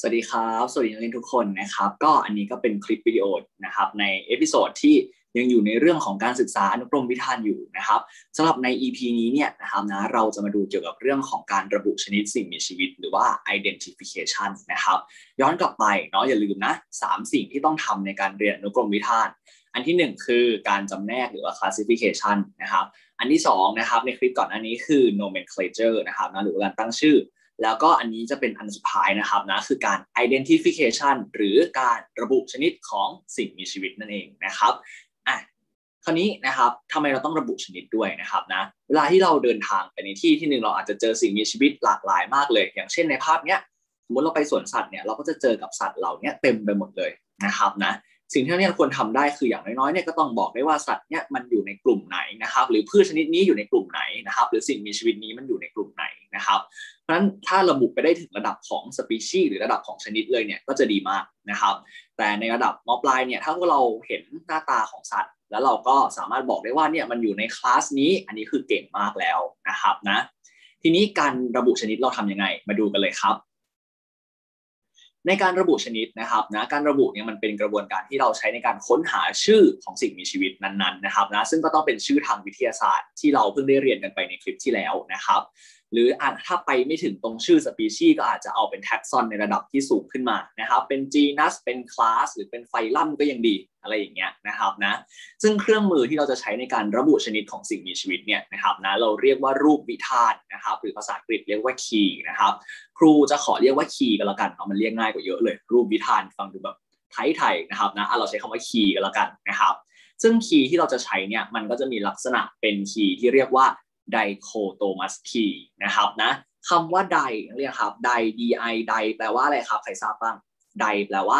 วัสดีครับสวัสดีนักเรียนทุกคนนะครับก็อันนี้ก็เป็นคลิปวิดีโอนะครับในเอพิโซดที่ยังอยู่ในเรื่องของการศึกษาอนุกรมวิธานอยู่นะครับสำหรับใน EP นี้เนี่ยนะครับนะเราจะมาดูเกี่ยวกับเรื่องของการระบุชนิดสิ่งมีชีวิตหรือว่า identification นะครับย้อนกลับไปเนาะอย่าลืมนะ3สิ่งที่ต้องทำในการเรียนอนุกรมวิธานอันที่1คือการจำแนกหรือว่า classification นะครับอันที่2นะครับในคลิปก่อนอันนี้คือ nomenclature นะครับนะหรือการตั้งชื่อแล้วก็อันนี้จะเป็นอันสุดท้ายนะครับนะคือการ identification หรือการระบุชนิดของสิ่งมีชีวิตนั่นเองนะครับคราวนี้นะครับทำไมเราต้องระบุชนิดด้วยนะครับนะเวลาที่เราเดินทางไปในที่ที่หนึ่งเราอาจจะเจอสิ่งมีชีวิตหลากหลายมากเลยอย่างเช่นในภาพเนี้ยสมมติเราไปสวนสัตว์เนี่ยเราก็จะเจอกับสัตว์เหล่านี้เต็มไปหมดเลยนะครับนะสิ่งที่เราควรทำได้คืออย่างน้อยๆเนี่ยก็ต้องบอกได้ว่าสัตว์เนี่ยมันอยู่ในกลุ่มไหนนะครับหรือพืชชนิดนี้อยู่ในกลุ่มไหนนะครับหรือสิ่งมีชีวิตนี้มันอยู่ในกลุ่มไหนนะครับเพราะฉะนั้นถ้าระบุไปได้ถึงระดับของสปีชีส์หรือระดับของชนิดเลยเนี่ยก็จะดีมากนะครับแต่ในระดับม.ปลายเนี่ยถ้าพวกเราเห็นหน้าตาของสัตว์แล้วเราก็สามารถบอกได้ว่าเนี่ยมันอยู่ในคลาสนี้อันนี้คือเก่งมากแล้วนะครับนะทีนี้การระบุชนิดเราทำยังไงมาดูกันเลยครับในการระบุชนิดนะครับนะการระบุเนี่ยมันเป็นกระบวนการที่เราใช้ในการค้นหาชื่อของสิ่งมีชีวิตนั้นๆนะครับนะซึ่งก็ต้องเป็นชื่อทางวิทยาศาสตร์ที่เราเพิ่งได้เรียนกันไปในคลิปที่แล้วนะครับหรือถ้าไปไม่ถึงตรงชื่อสปีชีส์ก็อาจจะเอาเป็นแท็กซอนในระดับที่สูงขึ้นมานะครับเป็นจีนัสเป็นคลาสหรือเป็นไฟลัมก็ยังดีอะไรอย่างเงี้ยนะครับนะซึ่งเครื่องมือที่เราจะใช้ในการระบุชนิดของสิ่งมีชีวิตเนี่ยนะครับนะเราเรียกว่ารูปวิธานนะครับหรือภาษาอังกฤษเรียกว่าคีย์นะครับครูจะขอเรียกว่าคีย์กันแล้วกันเนาะมันเรียกง่ายกว่าเยอะเลยรูปวิธานฟังดูแบบไทยๆนะครับนะเราใช้คำว่าคีย์กันแล้วกันนะครับซึ่งคีย์ที่เราจะใช้เนี่ยมันก็จะมีลักษณะเป็นคีย์ที่เรียกว่าdichotomous key นะครับนะคำว่า di เรียกครับ di di di แปลว่าอะไรครับใครทราบบ้าง di แปลว่า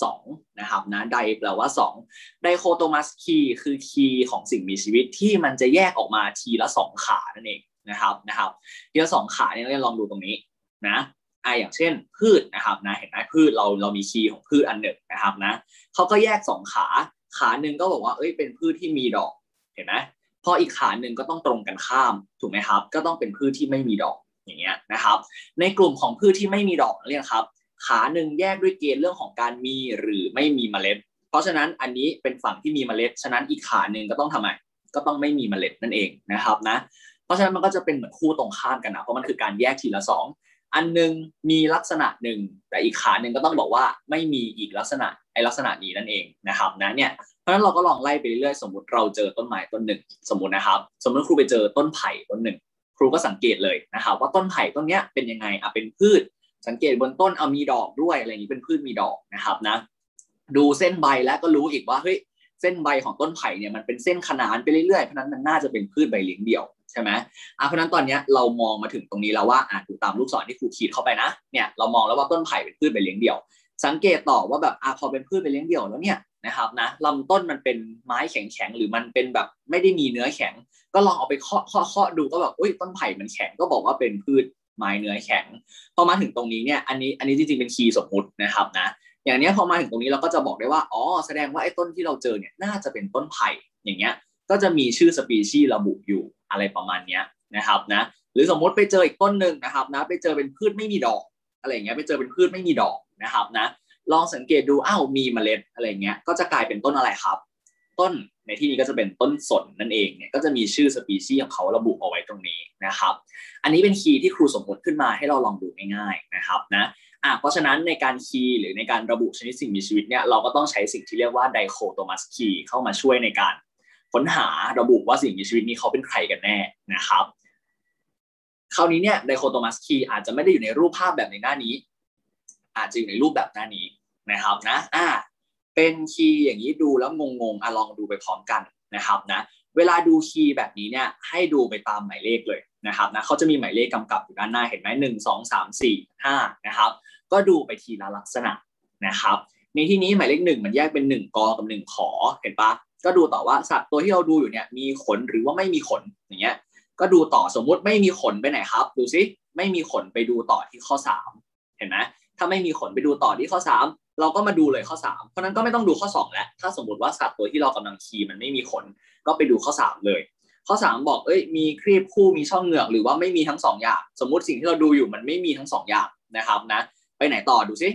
2นะครับนะ di แปลว่า2 dichotomous key คือคีย์ของสิ่งมีชีวิตที่มันจะแยกออกมาทีละ2ขานั่นเองนะครับทีละ2ขาเนี่ยเราลองดูตรงนี้นะอย่างเช่นพืชนะครับนะเห็นไหมพืชเรามีคีย์ของพืชอันหนึ่งนะครับนะเขาก็แยก2ขาหนึ่งก็บอกว่าเป็นพืชที่มีดอกเห็นไหมพออีกขาหนึ่งก็ต้องตรงกันข้ามถูกไหมครับก็ต้องเป็นพืชที่ไม่มีดอกอย่างเงี้ยนะครับในกลุ่มของพืชที่ไม่มีดอกเนี่ยครับขาหนึ่งแยกด้วยเกณฑ์เรื่องของการมีหรือไม่มีเมล็ดเพราะฉะนั้นอันนี้เป็นฝั่งที่มีเมล็ดฉะนั้นอีกขาหนึ่งก็ต้องทำไมก็ต้องไม่มีเมล็ดนั่นเองนะครับนะเพราะฉะนั้นมันก็จะเป็นเหมือนคู่ตรงข้ามกันนะเพราะมันคือการแยกทีละ2อันหนึ่งมีลักษณะหนึ่งแต่อีกขาหนึ่งก็ต้องบอกว่าไม่มีอีกลักษณะนี้นั่นเองนะครับนะเนี่ยเพราะฉะนั้นเราก็ลองไล่ไปเรื่อยๆสมมติเราเจอต้นไม้ต้นหนึ่งสมมตินะครับสมมติครูไปเจอต้นไผ่ต้นหนึ่งครูก็สังเกตเลยนะครับว่าต้นไผ่ต้นเนี้ยเป็นยังไงเป็นพืชสังเกตบนต้นมีดอกด้วยอะไรอย่างนี้เป็นพืชมีดอกนะครับนะดูเส้นใบแล้วก็รู้อีกว่าเฮ้ยเส้นใบของต้นไผ่เนี่ยมันเป็นเส้นขนานไปเรื่อยๆเพราะนั้นมันน่าจะเป็นพืชใบเลี้ยงเดี่ยวใช่ไหมเพราะนั้นตอนนี้เรามองมาถึงตรงนี้แล้วว่าดูตามลูกศรที่ครูขีดเข้าไปนะเนี่ยเรามองแล้วว่าต้นไผ่เป็นพืชใบเลี้ยงเดี่ยวสังเกตต่อว่าแบบพอเป็นพืชใบเลี้ยงเดี่ยวแล้วเนี่ยนะครับนะลำต้นมันเป็นไม้แข็งหรือมันเป็นแบบไม่ได้มีเนื้อแข็งก็ลองเอาไปเคาะดูก็แบบต้นไผ่มันแข็งก็บอกว่าเป็นพืชไม้เนื้อแข็งพอมาถึงตรงนี้เนี่ยอันนี้จริงๆเป็นคีย์สมมุตินะครับนะอย่างนี้พอมาถึงตรงนี้เราก็จะบอกได้ว่าแสดงว่าไอ้ต้นที่เราเจอเนี่ยน่าจะเป็นต้นไผ่อย่างเงี้ยก็จะมีชื่อสปีชีส์ระบุอยู่อะไรประมาณนี้นะครับนะหรือสมมติไปเจออีกต้นหนึ่งนะครับนะไปเจอเป็นพืชไม่มีดอกอะไรอย่างเงี้ยไปเจอเป็นพืชไม่มีดอกนะครับนะลองสังเกตดูมีเมล็ดอะไรเงี้ยก็จะกลายเป็นต้นอะไรครับต้นในที่นี้ก็จะเป็นต้นสนนั่นเองเนี่ยก็จะมีชื่อสปีชีส์ของเขาระบุเอาไว้ตรงนี้นะครับอันนี้เป็นคีย์ที่ครูสมมติขึ้นมาให้เราลองดูง่ายๆนะครับนะเพราะฉะนั้นในการคีย์หรือในการระบุชนิดสิ่งมีชีวิตเนี่ยเราก็ต้องใช้สิ่งที่เรียกว่า dichotomous key เข้ามาช่วยในการค้นหาระบุว่าสิ่งมีชีวิตนี้เขาเป็นใครกันแน่นะครับคราวนี้เนี่ย dichotomous key อาจจะไม่ได้อยู่ในรูปภาพแบบในหน้านี้อาจจะอยู่ในรูปแบบหน้านี้นะครับนะเป็นคีย์อย่างนี้ดูแล้วงงลองดูไปพร้อมกันนะครับนะเวลาดูคีย์แบบนี้เนี่ยให้ดูไปตามหมายเลขเลยนะครับนะเขาจะมีหมายเลขกำกับอยู่ด้านหน้าเห็นไหม1 2 3 4 5นะครับก็ดูไปทีละลักษณะนะครับในที่นี้หมายเลข1มันแยกเป็น1กอกับ1ขอเห็นปะก็ดูต่อว่าสัตว์ตัวที่เราดูอยู่เนี่ยมีขนหรือว่าไม่มีขนอย่างเงี้ยก็ดูต่อสมมุติไม่มีขนไปไหนครับดูซิไม่มีขนไปดูต่อที่ข้อ3เห็นไหมถ้าไม่มีขนไปดูต่อที่ข้อ3เราก็มาดูเลยข้อ3เพราะนั้นก็ไม่ต้องดูข้อ2แล้วถ้าสมมติว่าสัตว์ตัวที่เรากำลังคีย์มันไม่มีขนก็ไปดูข้อ3เลยข้อ3บอกมีครีบคู่มีช่องเหงือกหรือว่าไม่มีทั้ง2อย่างสมมุติสิ่งที่เราดูอยู่มันไม่มีทั้ง2อย่างนะครับนะไปไหนต่อดูซิ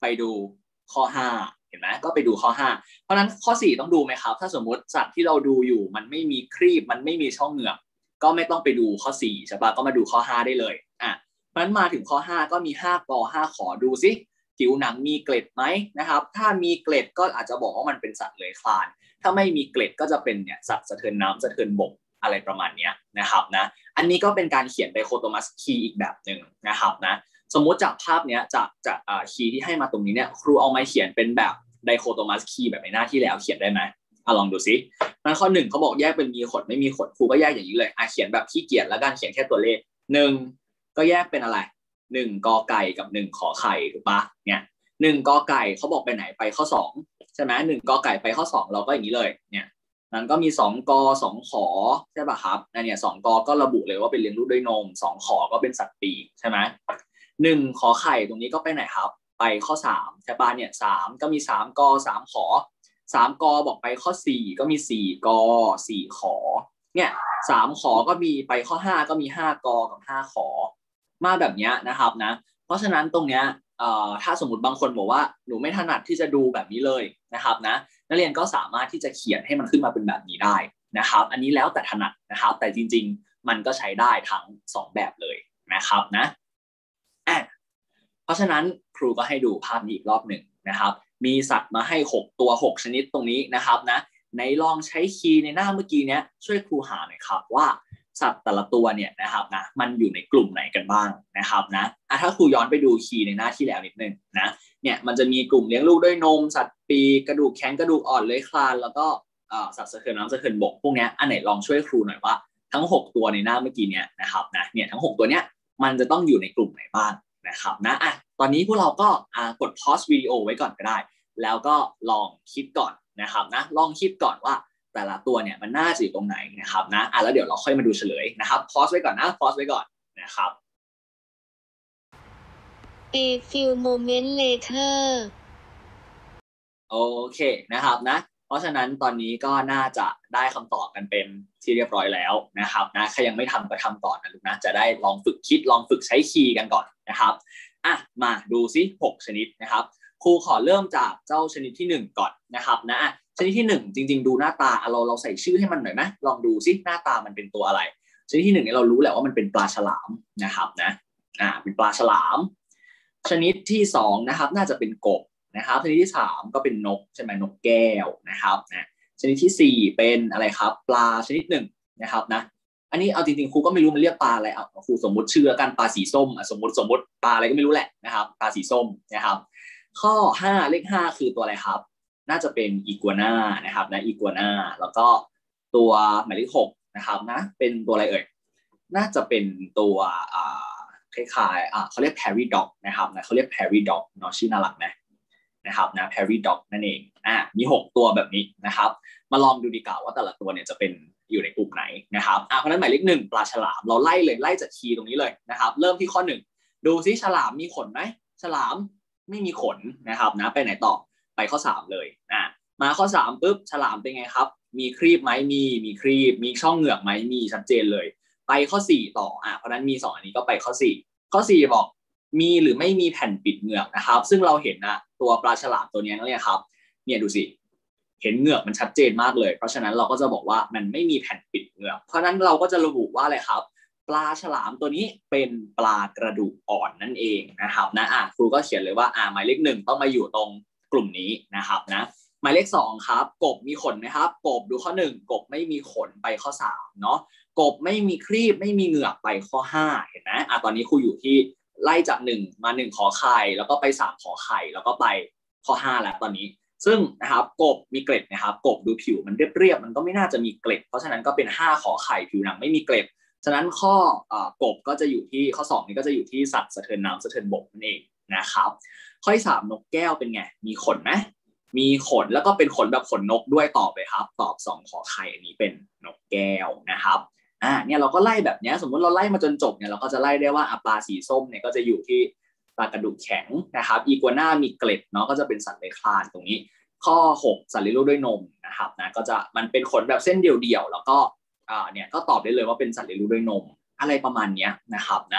ไปดูข้อ5เห็นไหมก็ไปดูข้อ5เพราะนั้นข้อ4ต้องดูไหมครับถ้าสมมุติสัตว์ที่เราดูอยู่มันไม่มีครีบมันไม่มีช่องเหงือกก็ไม่ต้องไปดูข้อ4ใช่ปะก็มาดูข้อ5ได้เลยเพราะนั้นมาถึงข้อ5ก็มี5กอ5ขอดูซิผิวหนังมีเกล็ดไหมนะครับถ้ามีเกล็ดก็อาจจะบอกว่ามันเป็นสัตว์เลื้อยคลานถ้าไม่มีเกล็ดก็จะเป็นเนี่ยสัตว์สะเทินน้ำสะเทินบกอะไรประมาณนี้นะครับนะอันนี้ก็เป็นการเขียนไดโคโตมัสคีย์อีกแบบหนึ่งนะครับนะสมมุติจากภาพเนี้ยจากคีย์ที่ให้มาตรงนี้เนี่ยครูเอามาเขียนเป็นแบบไดโคโตมัสคีย์แบบในหน้าที่แล้วเขียนได้ไหมลองดูซิมันข้อ1เขาบอกแยกเป็นมีขนไม่มีขนครูก็แยกอย่างนี้เลยเขียนแบบขี้เกียจแล้วกันเขียนแค่ตัวเลข1ก็แยกเป็นอะไร1กอไก่กับ1ขอไข่ถูกปะเนี่ย1กอไก่เขาบอกไปไหนไปข้อ2ใช่ไหม1กอไก่ไปข้อ2เราก็อย่างนี้เลยเนี่ยนั้นก็มี2กอ2ขอใช่ป่ะครับเนี่ย2กอก็ระบุเลยว่าเป็นเลี้ยงลูกด้วยนม2ขอก็เป็นสัตว์ปีกใช่ไหม1ขอไข่ตรงนี้ก็ไปไหนครับไปข้อ3ใช่ป่ะเนี่ย3ก็มี3กอ3ขอ3กอบอกไปข้อ4ก็มี4กอ4ขอเนี่ย3ขอก็มีไปข้อ5ก็มี5กอกับ5ขอมาแบบนี้นะครับนะเพราะฉะนั้นตรงเนี้ยถ้าสมมติบางคนบอกว่าหนูไม่ถนัดที่จะดูแบบนี้เลยนะครับนะนักเรียนก็สามารถที่จะเขียนให้มันขึ้นมาเป็นแบบนี้ได้นะครับอันนี้แล้วแต่ถนัดนะครับแต่จริงๆมันก็ใช้ได้ทั้ง2แบบเลยนะครับนะเพราะฉะนั้นครูก็ให้ดูภาพนี้อีกรอบหนึ่งนะครับมีสัตว์มาให้6ตัว6ชนิดตรงนี้นะครับนะในลองใช้คีย์ในหน้าเมื่อกี้เนี้ยช่วยครูหาหน่อยครับว่าสัตว์แต่ละตัวเนี่ยนะครับนะมันอยู่ในกลุ่มไหนกันบ้างนะครับนะถ้าครูย้อนไปดูคีย์ในหน้าที่แล้วนิดนึงนะเนี่ยมันจะมีกลุ่มเลี้ยงลูกด้วยนมสัตว์ปีกกระดูกแข็งกระดูกอ่อนเลื้อยคลานแล้วก็สัตว์สะเทินน้ำสะเทินบกพวกนี้อันไหนลองช่วยครูหน่อยว่าทั้ง6ตัวในหน้าเมื่อกี้เนี่ยนะครับนะเนี่ยทั้ง6ตัวเนี้ยมันจะต้องอยู่ในกลุ่มไหนบ้างนะครับนะตอนนี้พวกเราก็กด pause วิดีโอไว้ก่อนก็ได้แล้วก็ลองคิดก่อนนะครับนะลองคิดก่อนว่าแต่ละตัวเนี่ยมันน่าจะอยู่ตรงไหนนะครับนะแล้วเดี๋ยวเราค่อยมาดูเฉลยนะครับ pause ไว้ก่อนนะ pause ไว้ก่อนนะครับ A few moments later โอเคนะครับนะเพราะฉะนั้นตอนนี้ก็น่าจะได้คำตอบกันเป็นที่เรียบร้อยแล้วนะครับนะใครยังไม่ทำก็ทำก่อนนะลูกนะจะได้ลองฝึกคิดลองฝึกใช้คีย์กันก่อนนะครับมาดูซิ6ชนิดนะครับครูขอเริ่มจากเจ้าชนิดที่1ก่อนนะครับนะชนิดที่1จริงๆดูหน้าตาเราใส่ชื่อให้มันหน่อยไหมลองดูซิหน้าตามันเป็นตัวอะไรชนิดที่1เนี่ยเรารู้แหละว่ามันเป็นปลาฉลามนะครับนะเป็นปลาฉลามชนิดที่2นะครับน่าจะเป็นกบนะครับชนิดที่3ก็เป็นนกใช่ไหมนกแก้วนะครับชนิดที่4เป็นอะไรครับปลาชนิดหนึ่งนะครับนะอันนี้เอาจริงๆครูก็ไม่รู้มันเรียกปลาอะไรครูสมมติชื่อแล้วกันปลาสีส้มสมมติปลาอะไรก็ไม่รู้แหละนะครับปลาสีส้มนะครับข้อ5เลข5คือตัวอะไรครับน่าจะเป็นอีกัวน่านะครับนะอีกัวน่าแล้วก็ตัวหมายเลข6นะครับนะเป็นตัวอะไรเอ่ยน่าจะเป็นตัวคล้ายๆเขาเรียก Prairie Dog นะครับนะเขาเรียก Prairie Dog เนาะชื่อน่ารักนะครับนะ Prairie Dog นั่นเองมี6ตัวแบบนี้นะครับมาลองดูดีกว่าว่าแต่ละตัวเนี่ยจะเป็นอยู่ในกลุ่มไหนนะครับเพราะนั้นหมายเลข1ปลาฉลามเราไล่จากคีย์ตรงนี้เลยนะครับเริ่มที่ข้อ1ดูซิฉลามมีขนไหมฉลามไม่มีขนนะครับนะไปไหนต่อไปข้อ3เลยมาข้อ3ปุ๊บฉลามเป็นไงครับมีครีบไหมมีครีบมีช่องเหงือกไหมมีชัดเจนเลยไปข้อ4ต่อเพราะนั้นมี2อันนี้ก็ไปข้อ4บอกมีหรือไม่มีแผ่นปิดเหงือกนะครับซึ่งเราเห็นตัวปลาฉลามตัวนี้เนี่ยครับเนี่ยดูสิเห็นเหงือกมันชัดเจนมากเลยเพราะฉะนั้นเราก็จะบอกว่ามันไม่มีแผ่นปิดเหงือกเพราะนั้นเราก็จะระบุว่าอะไรครับปลาฉลามตัวนี้เป็นปลากระดูกอ่อนนั่นเองนะครับนะครูก็เขียนเลยว่าหมายเลข1ต้องมาอยู่ตรงกลุ่มนี้นะครับนะหมายเลข2ครับกบมีขนไหมครับกบดูข้อ1กบไม่มีขนไปข้อ3เนาะกบไม่มีครีบไม่มีเหงือกไปข้อ5เห็นไหมตอนนี้ครูอยู่ที่ไล่จาก1มา1ขอไข่แล้วก็ไป3ขอไข่แล้วก็ไปข้อ5แล้วตอนนี้ซึ่งนะครับกบมีเกล็ดนะครับกบดูผิวมันเรียบๆมันก็ไม่น่าจะมีเกล็ดเพราะฉะนั้นก็เป็น5ขอไข่ผิวหนังไม่มีเกล็ดฉะนั้นข้อกบก็จะอยู่ที่ข้อ2นี้ก็จะอยู่ที่สัตว์สะเทินน้ำสะเทินบกนั่นเองนะครับข้อที่3นกแก้วเป็นไงมีขนไหมมีขนแล้วก็เป็นขนแบบขนนกด้วยตอบไปครับตอบ2ขอไข่อันนี้เป็นนกแก้วนะครับเนี่ยเราก็ไล่แบบนี้สมมติเราไล่มาจนจบเนี่ยเราก็จะไล่ได้ว่าปลาสีส้มเนี่ยก็จะอยู่ที่ปลากระดูกแข็งนะครับอีกัวน่ามีเกล็ดเนาะก็จะเป็นสัตว์เลื้อยคลานตรงนี้ข้อ6สัตว์เลี้ยงลูกด้วยนมนะครับนะก็จะมันเป็นขนแบบเส้นเดี่ยวๆแล้วก็เนี่ยก็ตอบได้เลยว่าเป็นสัตว์เลี้ยงลูกด้วยนมอะไรประมาณนี้นะครับนะ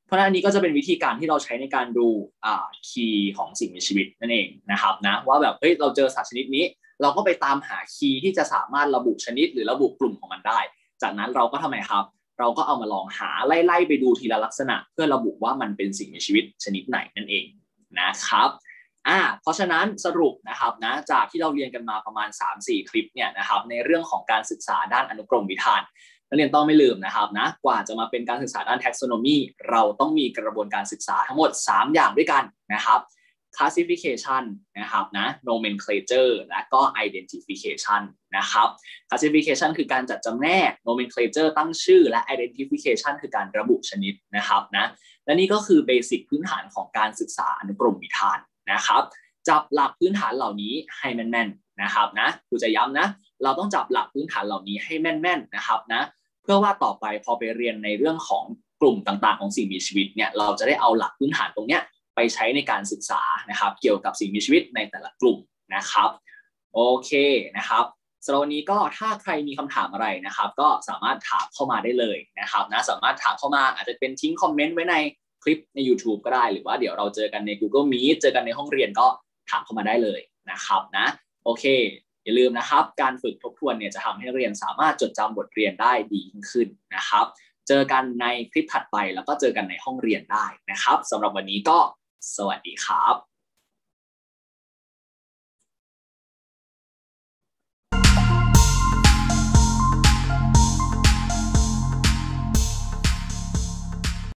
เพราะฉะนั้นอันนี้ก็จะเป็นวิธีการที่เราใช้ในการดูคีย์ของสิ่งมีชีวิตนั่นเองนะครับนะว่าแบบเฮ้ยเราเจอสัตว์ชนิดนี้เราก็ไปตามหาคีย์ที่จะสามารถระบุชนิดหรือระบุกลุ่มของมันได้จากนั้นเราก็ทำไมครับเราก็เอามาลองหาไล่ไปดูทีละลักษณะเพื่อระบุว่ามันเป็นสิ่งมีชีวิตชนิดไหนนั่นเองนะครับเพราะฉะนั้นสรุปนะครับนะจากที่เราเรียนกันมาประมาณ 3-4 คลิปเนี่ยนะครับในเรื่องของการศึกษาด้านอนุกรมวิธานนักเรียนต้องไม่ลืมนะครับนะกว่าจะมาเป็นการศึกษาด้าน taxonomy เราต้องมีกระบวนการศึกษาทั้งหมด3อย่างด้วยกันนะครับ classification นะครับนะ nomenclature และก็ identification นะครับ classification คือการจัดจำแนก nomenclature ตั้งชื่อและ identification คือการระบุชนิดนะครับนะและนี่ก็คือเบสิกพื้นฐานของการศึกษาอนุกรมวิธานนะครับจับหลักพื้นฐานเหล่านี้ให้แม่นๆนะครับนะครูจะย้ำนะเราต้องจับหลักพื้นฐานเหล่านี้ให้แม่นๆนะครับนะเพื่อว่าต่อไปพอไปเรียนในเรื่องของกลุ่มต่างๆของสิ่งมีชีวิตเนี่ยเราจะได้เอาหลักพื้นฐานตรงเนี้ยไปใช้ในการศึกษานะครับเกี่ยวกับสิ่งมีชีวิตในแต่ละกลุ่มนะครับโอเคนะครับสำหรับวันนี้ก็ถ้าใครมีคำถามอะไรนะครับก็สามารถถามเข้ามาได้เลยนะครับนะสามารถถามเข้ามาอาจจะเป็นทิ้งคอมเมนต์ไว้ในคลิปใน YouTube ก็ได้หรือว่าเดี๋ยวเราเจอกันใน Google Meet เจอกันในห้องเรียนก็ถามเข้ามาได้เลยนะครับนะโอเคอย่าลืมนะครับการฝึกทบทวนเนี่ยจะทำให้นักเรียนสามารถจดจำบทเรียนได้ดียิ่งขึ้นนะครับเจอกันในคลิปถัดไปแล้วก็เจอกันในห้องเรียนได้นะครับสำหรับวันนี้ก็สวัสดีครับ